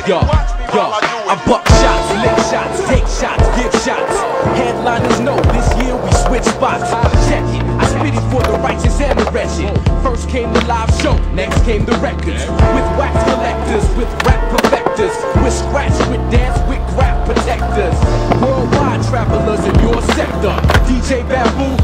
Yo, I buck shots, lick shots, take shots, give shots. Headliners know this year we switch spots. Check it, I spit it for the righteous and the wretched. First came the live show, next came the records. With wax collectors, with rap perfectors, with scratch, with dance, with rap protectors. Worldwide travelers in your sector. DJ Baboon